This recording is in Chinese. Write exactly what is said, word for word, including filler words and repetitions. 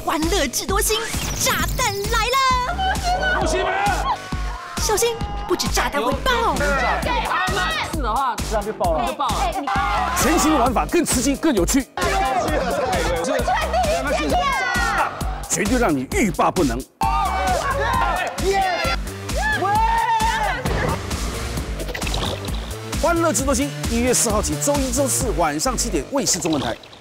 欢乐智多星，炸弹来了！ 恭喜你们！ 小心，不止炸弹会爆。 是的话，这样就爆了，就爆了。 全新的玩法更刺激、更有趣，绝对让你欲罢不能。欢乐智多星，一月四号起，周一、周四晚上七点，卫视中文台。